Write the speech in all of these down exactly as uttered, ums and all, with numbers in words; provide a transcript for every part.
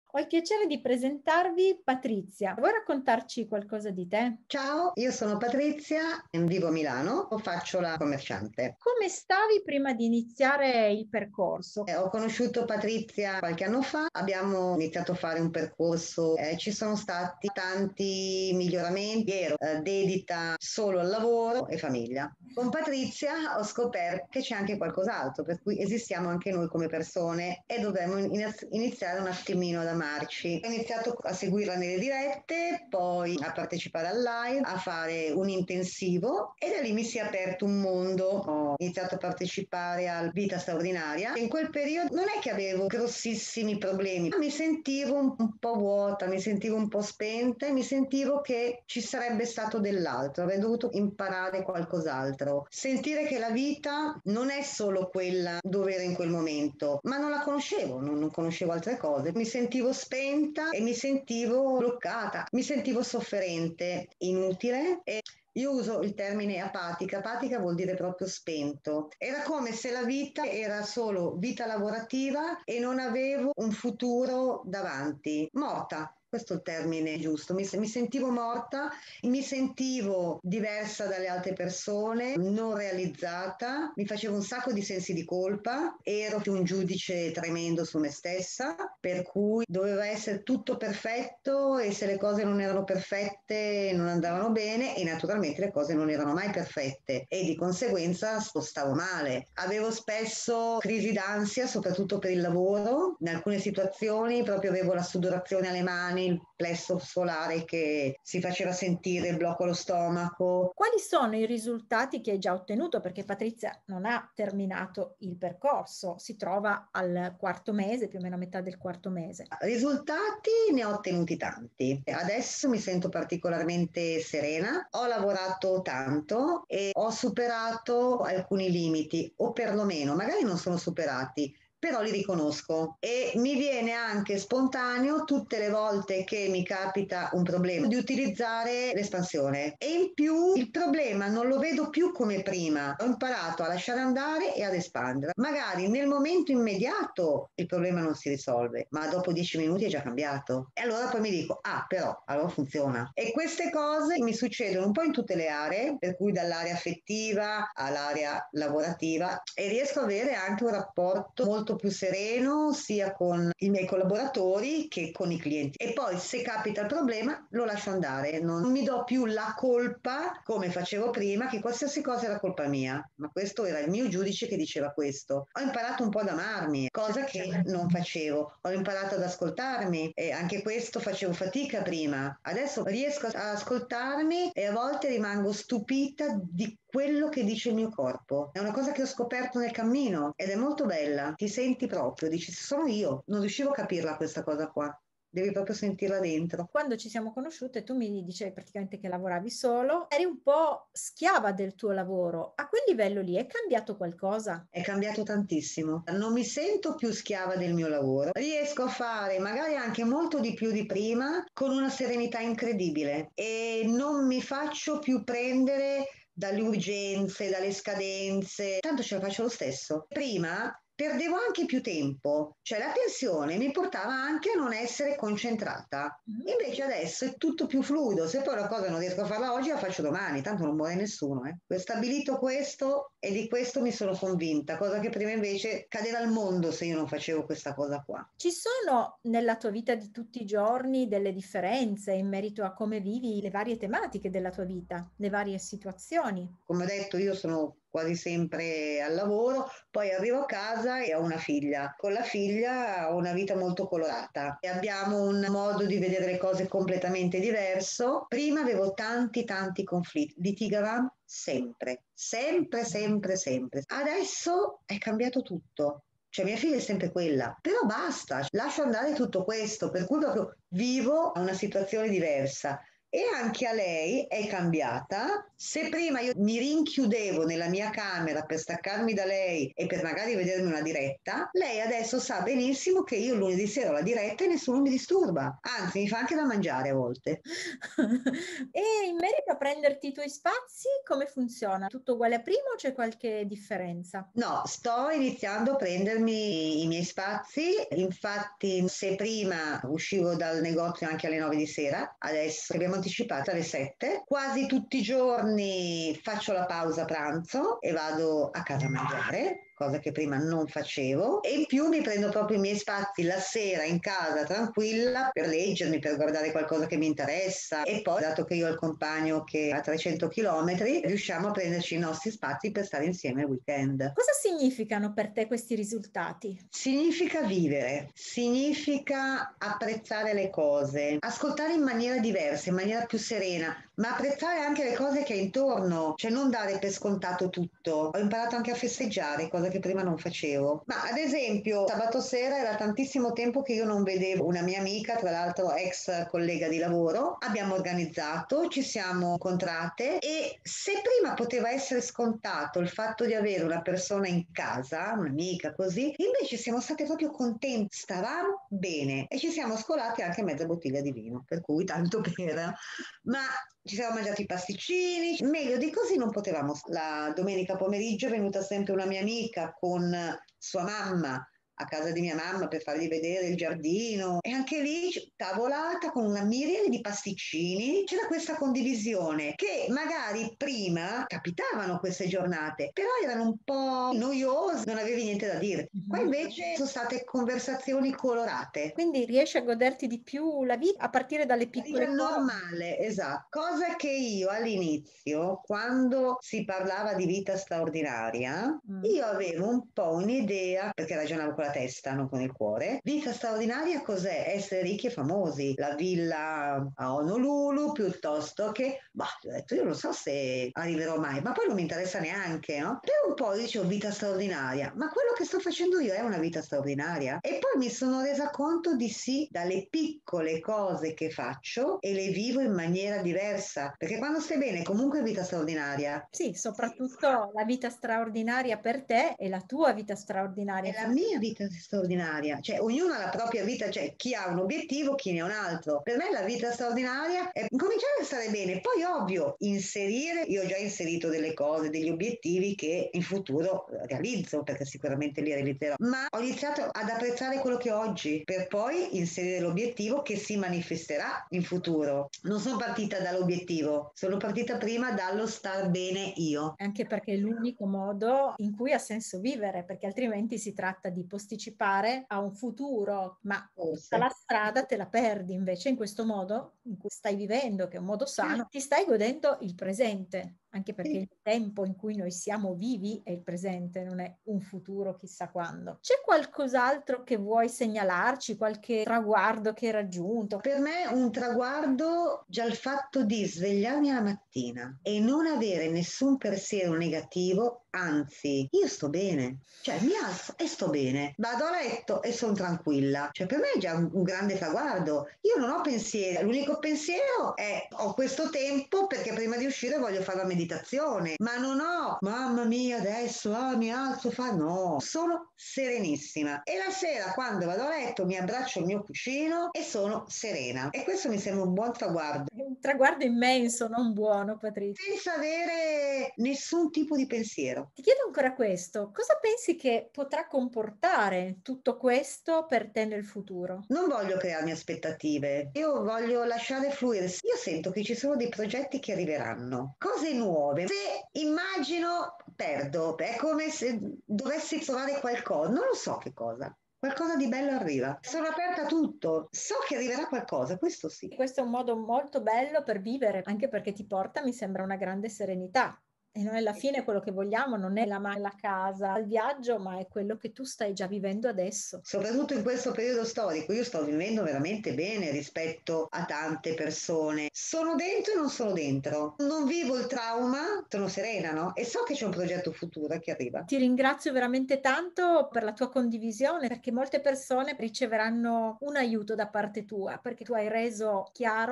Ho il piacere di presentarvi Patrizia. Vuoi raccontarci qualcosa di te? Ciao, io sono Patrizia, vivo a Milano, faccio la commerciante. Come stavi prima di iniziare il percorso? Eh, ho conosciuto Patrizia qualche anno fa, abbiamo iniziato a fare un percorso, eh, ci sono stati tanti miglioramenti, ero eh, dedita solo al lavoro e famiglia. Con Patrizia ho scoperto che c'è anche qualcos'altro, per cui esistiamo anche noi come persone e dovremmo in- iniziare un attimino ad amarci. Ho iniziato a seguirla nelle dirette, poi a partecipare al live, a fare un intensivo e da lì mi si è aperto un mondo. Ho iniziato a partecipare al Vita Straordinaria e in quel periodo non è che avevo grossissimi problemi, ma mi sentivo un, un po' vuota, mi sentivo un po' spenta e mi sentivo che ci sarebbe stato dell'altro, avrei dovuto imparare qualcos'altro, sentire che la vita non è solo quella dove ero in quel momento, ma non la conoscevo, non, non conoscevo altre cose, mi sentivo spenta e mi sentivo bloccata, mi sentivo sofferente, inutile e io uso il termine apatica, apatica vuol dire proprio spento. Era come se la vita era solo vita lavorativa e non avevo un futuro davanti, morta. Questo è il termine giusto, mi, mi sentivo morta, mi sentivo diversa dalle altre persone, non realizzata, mi facevo un sacco di sensi di colpa, ero più un giudice tremendo su me stessa, per cui doveva essere tutto perfetto e se le cose non erano perfette non andavano bene e naturalmente le cose non erano mai perfette e di conseguenza stavo male. Avevo spesso crisi d'ansia, soprattutto per il lavoro, in alcune situazioni proprio avevo la sudorazione alle mani, il plesso solare che si faceva sentire, il blocco allo stomaco. Quali sono i risultati che hai già ottenuto? Perché Patrizia non ha terminato il percorso, si trova al quarto mese, più o meno a metà del quarto mese. Risultati ne ho ottenuti tanti. Adesso mi sento particolarmente serena, ho lavorato tanto e ho superato alcuni limiti, o perlomeno, magari non sono superati, però li riconosco e mi viene anche spontaneo tutte le volte che mi capita un problema di utilizzare l'espansione e in più il problema non lo vedo più come prima, ho imparato a lasciare andare e ad espandere. Magari nel momento immediato il problema non si risolve, ma dopo dieci minuti è già cambiato e allora poi mi dico ah però allora funziona e queste cose mi succedono un po' in tutte le aree, per cui dall'area affettiva all'area lavorativa e riesco ad avere anche un rapporto molto più sereno sia con i miei collaboratori che con i clienti e poi se capita il problema lo lascio andare, non mi do più la colpa come facevo prima che qualsiasi cosa era colpa mia, ma questo era il mio giudice che diceva questo. Ho imparato un po' ad amarmi, cosa che non facevo, ho imparato ad ascoltarmi e anche questo facevo fatica prima, adesso riesco ad ascoltarmi e a volte rimango stupita di quello che dice il mio corpo. È una cosa che ho scoperto nel cammino ed è molto bella. Ti senti proprio, dici sono io. Non riuscivo a capirla questa cosa qua. Devi proprio sentirla dentro. Quando ci siamo conosciute, tu mi dicevi praticamente che lavoravi solo, eri un po' schiava del tuo lavoro. A quel livello lì è cambiato qualcosa? È cambiato tantissimo. Non mi sento più schiava del mio lavoro. Riesco a fare magari anche molto di più di prima con una serenità incredibile e non mi faccio più prendere dalle urgenze, dalle scadenze. Tanto ce la faccio lo stesso. Prima perdevo anche più tempo, cioè la tensione mi portava anche a non essere concentrata. Mm. Invece adesso è tutto più fluido, se poi la cosa non riesco a farla oggi la faccio domani, tanto non muore nessuno. Eh. Ho stabilito questo e di questo mi sono convinta, cosa che prima invece cadeva al mondo se io non facevo questa cosa qua. Ci sono nella tua vita di tutti i giorni delle differenze in merito a come vivi le varie tematiche della tua vita, le varie situazioni? Come ho detto, io sono quasi sempre al lavoro, poi arrivo a casa e ho una figlia. Con la figlia ho una vita molto colorata e abbiamo un modo di vedere le cose completamente diverso. Prima avevo tanti tanti conflitti, litigavamo sempre, sempre, sempre, sempre. Adesso è cambiato tutto. Cioè mia figlia è sempre quella, però basta, lascio andare tutto questo, per cui proprio vivo una situazione diversa. e anche a lei è cambiata. Se prima io mi rinchiudevo nella mia camera per staccarmi da lei e per magari vedermi una diretta, lei adesso sa benissimo che io lunedì sera ho la diretta e nessuno mi disturba, anzi mi fa anche da mangiare a volte. E in merito a prenderti i tuoi spazi, come funziona? Tutto uguale a prima o c'è qualche differenza? No, sto iniziando a prendermi i miei spazi, infatti se prima uscivo dal negozio anche alle nove di sera, adesso abbiamo anticipato alle sette, quasi tutti i giorni faccio la pausa pranzo e vado a casa a mangiare, cosa che prima non facevo, e in più mi prendo proprio i miei spazi la sera in casa tranquilla per leggermi, per guardare qualcosa che mi interessa, e poi dato che io ho il compagno che ha trecento chilometri, riusciamo a prenderci i nostri spazi per stare insieme il weekend. Cosa significano per te questi risultati? Significa vivere, significa apprezzare le cose, ascoltare in maniera diversa, in maniera più serena, ma apprezzare anche le cose che hai intorno, cioè non dare per scontato tutto. Ho imparato anche a festeggiare, cosa che prima non facevo. Ma ad esempio, sabato sera era tantissimo tempo che io non vedevo una mia amica, tra l'altro ex collega di lavoro. Abbiamo organizzato, ci siamo incontrate e se prima poteva essere scontato il fatto di avere una persona in casa, un'amica così, invece siamo state proprio contenti, stavamo bene e ci siamo scolati anche mezza bottiglia di vino, per cui tanto per... Ma ci siamo mangiati i pasticcini, meglio di così non potevamo. La domenica pomeriggio è venuta sempre una mia amica con sua mamma a casa di mia mamma per fargli vedere il giardino e anche lì tavolata con una miriade di pasticcini. C'era questa condivisione che magari prima capitavano queste giornate, però erano un po' noiose, non avevi niente da dire. Qua invece sono state conversazioni colorate. Quindi riesci a goderti di più la vita a partire dalle piccole Vita cose. normale, esatto. Cosa che io all'inizio, quando si parlava di vita straordinaria, Mm. io avevo un po' un'idea, perché ragionavo con la testa, non con il cuore. Vita straordinaria cos'è? Essere ricchi e famosi. La villa a Honolulu, piuttosto che... Bah, ho detto, io non so se arriverò mai, ma poi non mi interessa neanche, no? Per un po' dicevo vita straordinaria, ma quello che sto facendo io è una vita straordinaria? E poi mi sono resa conto di sì, dalle piccole cose che faccio e le vivo in maniera diversa, perché quando stai bene comunque è vita straordinaria. Sì, soprattutto la vita straordinaria per te è la tua vita È straordinaria. la mia vita straordinaria, cioè ognuno ha la propria vita, cioè chi ha un obiettivo, chi ne ha un altro. Per me la vita straordinaria è cominciare a stare bene, poi ovvio inserire, io ho già inserito delle cose, degli obiettivi che in futuro realizzo, perché sicuramente li realizzerò, ma ho iniziato ad apprezzare quello che ho oggi, per poi inserire l'obiettivo che si manifesterà in futuro. Non sono partita dall'obiettivo, sono partita prima dallo star bene io. Anche perché è l'unico modo in cui ha senso vivere, perché altrimenti si tratta di posticipare a un futuro, ma tutta Forse. la strada te la perdi. Invece in questo modo in cui stai vivendo, che è un modo sano, ti stai godendo il presente, anche perché Sì. il tempo in cui noi siamo vivi è il presente, non è un futuro chissà quando. C'è qualcos'altro che vuoi segnalarci, qualche traguardo che hai raggiunto? Per me un traguardo già il fatto di svegliarmi la mattina e non avere nessun pensiero negativo, anzi, io sto bene, cioè mi alzo e sto bene, vado a letto e sono tranquilla, cioè per me è già un, un grande traguardo. Io non ho pensieri, l'unico pensiero è ho questo tempo perché prima di uscire voglio fare la meditazione, ma non ho, mamma mia, adesso ah, mi alzo, fa no, sono serenissima e la sera quando vado a letto mi abbraccio il mio cuscino e sono serena e questo mi sembra un buon traguardo. È un traguardo immenso, non buono, Patrizia. Senza avere nessun tipo di pensiero. Ti chiedo ancora questo, cosa pensi che potrà comportare tutto questo per te nel futuro? Non voglio crearmi aspettative, io voglio lasciare fluire. Io sento che ci sono dei progetti che arriveranno, cose nuove. Se immagino, perdo, è come se dovessi trovare qualcosa, non lo so che cosa. Qualcosa di bello arriva. Sono aperta a tutto. So che arriverà qualcosa, questo sì. Questo è un modo molto bello per vivere, anche perché ti porta, mi sembra, una grande serenità. E noi alla fine quello che vogliamo non è la, la casa, il viaggio, ma è quello che tu stai già vivendo adesso. Soprattutto in questo periodo storico, io sto vivendo veramente bene rispetto a tante persone. Sono dentro e non sono dentro. Non vivo il trauma, sono serena, no? E so che c'è un progetto futuro che arriva. Ti ringrazio veramente tanto per la tua condivisione, perché molte persone riceveranno un aiuto da parte tua, perché tu hai reso chiaro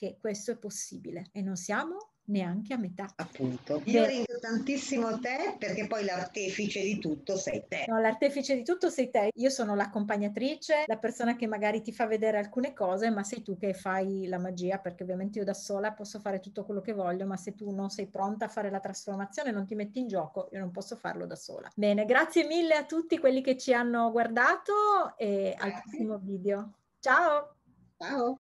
che questo è possibile e non siamo neanche a metà. Appunto. Io Bene. ringrazio tantissimo te, perché poi l'artefice di tutto sei te. No, l'artefice di tutto sei te. Io sono l'accompagnatrice, la persona che magari ti fa vedere alcune cose, ma sei tu che fai la magia, perché ovviamente io da sola posso fare tutto quello che voglio, ma se tu non sei pronta a fare la trasformazione, non ti metti in gioco, io non posso farlo da sola. Bene, grazie mille a tutti quelli che ci hanno guardato e al Grazie. prossimo video. Ciao! Ciao!